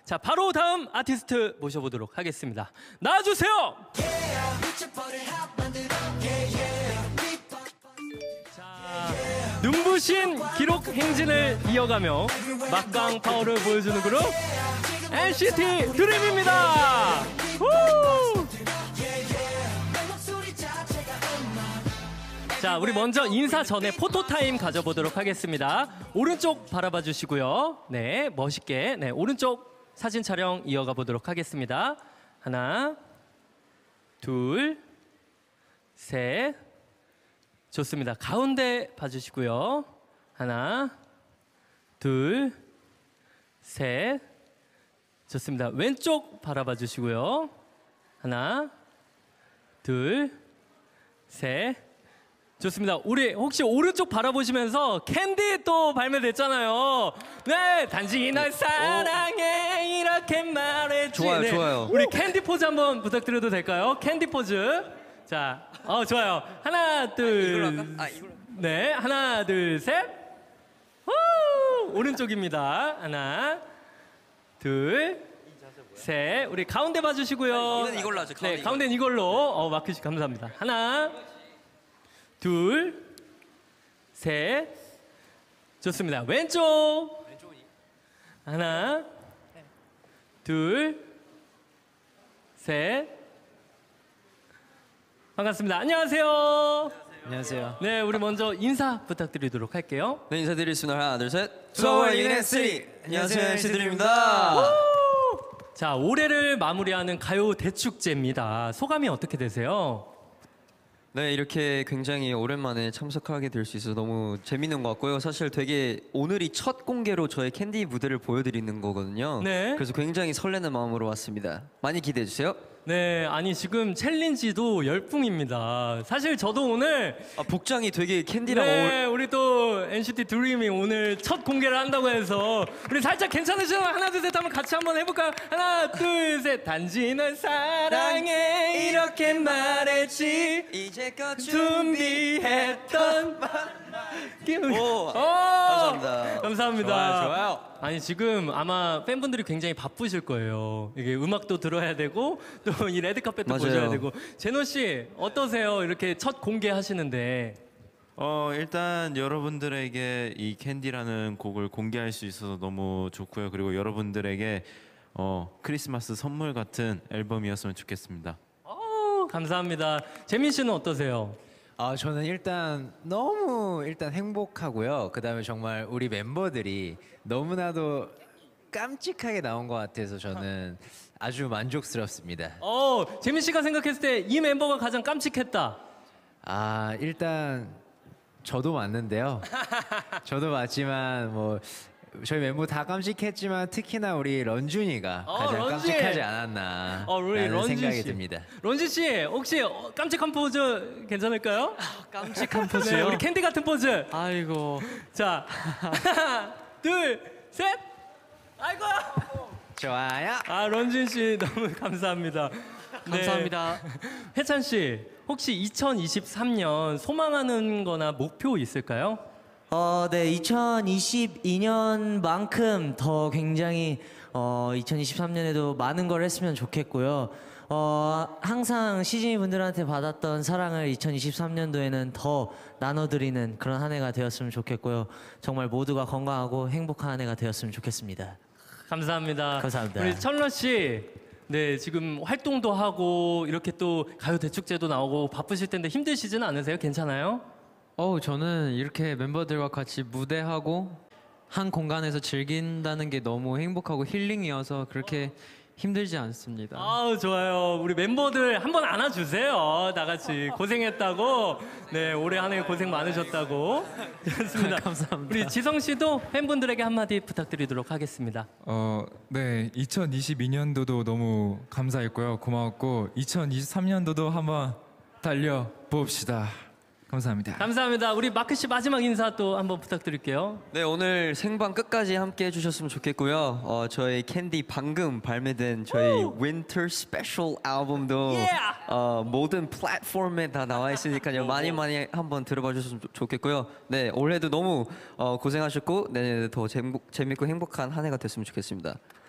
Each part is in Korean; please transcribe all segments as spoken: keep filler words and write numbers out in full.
자, 바로 다음 아티스트 모셔보도록 하겠습니다. 나와주세요. 자, 눈부신 기록 행진을 이어가며 막강 파워를 보여주는 그룹 엔시티 드림입니다. 우! 자, 우리 먼저 인사 전에 포토타임 가져보도록 하겠습니다. 오른쪽 바라봐 주시고요. 네, 멋있게. 네, 오른쪽 사진 촬영 이어가 보도록 하겠습니다. 하나, 둘, 셋. 좋습니다. 가운데 봐주시고요. 하나, 둘, 셋. 좋습니다. 왼쪽 바라봐 주시고요. 하나, 둘, 셋. 좋습니다. 우리 혹시 오른쪽 바라보시면서 캔디 또 발매됐잖아요. 네, 단지 널 사랑해 이렇게 말해지. 좋아요, 네, 좋아요. 우리 캔디 포즈 한번 부탁드려도 될까요? 캔디 포즈. 자, 어 좋아요. 하나, 둘, 이걸로 할까? 아, 이걸로. 네, 하나, 둘, 셋. 후! 오른쪽입니다. 하나, 둘, 셋. 우리 가운데 봐주시고요. 이거는 이걸로 하죠. 가운데 네, 가운데는 이걸로. 어, 마크 씨 감사합니다. 하나. 둘, 셋, 좋습니다. 왼쪽, 하나, 둘, 셋, 반갑습니다. 안녕하세요. 안녕하세요. 네, 우리 먼저 인사 부탁드리도록 할게요. 네, 인사드리겠습니다. 하나, 둘, 셋. 서울 유니버시티. 안녕하세요, 엔시티드림입니다. 자, 올해를 마무리하는 가요 대축제입니다. 소감이 어떻게 되세요? 네, 이렇게 굉장히 오랜만에 참석하게 될 수 있어서 너무 재밌는 것 같고요. 사실 되게 오늘이 첫 공개로 저의 캔디 무대를 보여드리는 거거든요. 네. 그래서 굉장히 설레는 마음으로 왔습니다. 많이 기대해 주세요. 네, 아니 지금 챌린지도 열풍입니다. 사실 저도 오늘 아, 복장이 되게 캔디랑 네, 어울. 우리 또 엔시티 드림이 오늘 첫 공개를 한다고 해서 우리 살짝 괜찮으시면 하나 둘 셋 하면 같이 한번 해볼까요? 하나 둘 셋. 단지 널 사랑해 이렇게 말했지 이제껏 준비했던 오, 오, 감사합니다. 감사합니다. 좋아요, 좋아요. 아니 지금 아마 팬분들이 굉장히 바쁘실 거예요. 이게 음악도 들어야 되고 또 이 레드카펫도 맞아요. 보셔야 되고. 제노 씨 어떠세요? 이렇게 첫 공개하시는데. 어 일단 여러분들에게 이 캔디라는 곡을 공개할 수 있어서 너무 좋고요. 그리고 여러분들에게 어 크리스마스 선물 같은 앨범이었으면 좋겠습니다. 어, 감사합니다. 재민 씨는 어떠세요? 아 저는 일단 너무 일단 행복하고요. 그다음에 정말 우리 멤버들이 너무나도 깜찍하게 나온 것 같아서 저는 아주 만족스럽습니다. 어, 재민 씨가 생각했을 때 이 멤버가 가장 깜찍했다. 아 일단 저도 맞는데요. 저도 맞지만 뭐 저희 멤버 다 깜찍했지만 특히나 우리 런쥔이가 어, 가장 런쥔. 깜찍하지 않았나 어, 우리 라는 런쥔 생각이 씨. 듭니다. 런지 씨 혹시 어, 깜찍한 포즈 괜찮을까요? 깜찍한 네, 포즈요? 우리 캔디 같은 포즈. 아이고. 자, 하나, 둘, 셋. 아이고. 좋아요. 아, 런쥔 씨 너무 감사합니다. 네. 감사합니다. 해찬 씨, 혹시 이천이십삼 년 소망하는 거나 목표 있을까요? 어, 네, 이천이십이 년만큼 더 굉장히 어, 이천이십삼 년에도 많은 걸 했으면 좋겠고요. 어, 항상 시즈니 분들한테 받았던 사랑을 이천이십삼 년도에는 더 나눠드리는 그런 한 해가 되었으면 좋겠고요. 정말 모두가 건강하고 행복한 한 해가 되었으면 좋겠습니다. 감사합니다. 감사합니다. 우리 철러 씨, 네 지금 활동도 하고 이렇게 또 가요 대축제도 나오고 바쁘실 텐데 힘드시지는 않으세요? 괜찮아요? 어, 저는 이렇게 멤버들과 같이 무대하고 한 공간에서 즐긴다는 게 너무 행복하고 힐링이어서 그렇게 힘들지 않습니다. 아우 좋아요. 우리 멤버들 한번 안아주세요. 다 같이 고생했다고. 네 올해 한 해 고생 많으셨다고. 좋습니다. 감사합니다. 우리 지성 씨도 팬분들에게 한마디 부탁드리도록 하겠습니다. 어, 네, 이천이십이 년도도 너무 감사했고요. 고마웠고 이천이십삼 년도도 한번 달려 봅시다. 감사합니다. 감사합니다. 우리 마크 씨 마지막 인사 또 한번 부탁드릴게요. 네, 오늘 생방 끝까지 함께 해주셨으면 좋겠고요. 어, 저희 캔디 방금 발매된 저희 Winter Special 앨범도 Yeah! 어, 모든 플랫폼에 다 나와 있으니까요. 많이 많이 한번 들어봐 주셨으면 좋겠고요. 네, 올해도 너무 어, 고생하셨고 내년에도 더 재밌, 재밌고 행복한 한 해가 됐으면 좋겠습니다.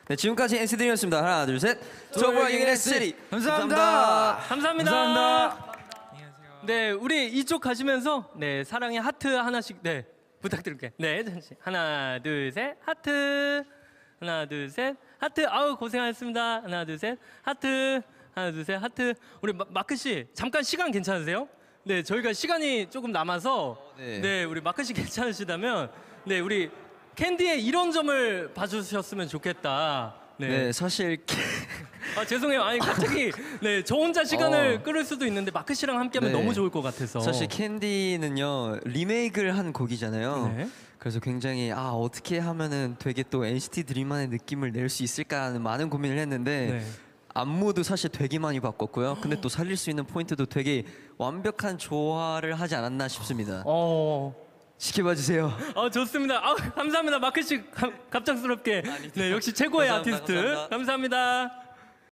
네, 지금까지 엔시티 드림이었습니다. 하나, 둘, 셋. 조보아 유인의 시리. 감사합니다. 감사합니다. 네, 우리 이쪽 가시면서 네 사랑의 하트 하나씩 네 부탁드릴게요. 네, 잠시 하나, 둘, 셋 하트. 하나, 둘, 셋 하트. 아우 고생하셨습니다. 하나, 둘, 셋 하트. 하나, 둘, 셋 하트. 우리 마, 마크 씨 잠깐 시간 괜찮으세요? 네, 저희가 시간이 조금 남아서 네. 네, 우리 마크 씨 괜찮으시다면 네, 우리 캔디의 이런 점을 봐주셨으면 좋겠다. 네, 네. 사실 아 죄송해요. 아니 갑자기 네 저 혼자 시간을 어. 끌을 수도 있는데 마크 씨랑 함께하면 네. 너무 좋을 것 같아서. 사실 캔디는요 리메이크를 한 곡이잖아요. 네. 그래서 굉장히 아 어떻게 하면은 되게 또 엔시티 드림만의 느낌을 낼 수 있을까 하는 많은 고민을 했는데 네. 안무도 사실 되게 많이 바꿨고요. 근데 또 살릴 수 있는 포인트도 되게 완벽한 조화를 하지 않았나 싶습니다. 어. 지켜봐 주세요. 아 좋습니다. 아 감사합니다 마크 씨 감- 갑작스럽게 네 역시 최고의 감사합니다, 아티스트 감사합니다. 감사합니다.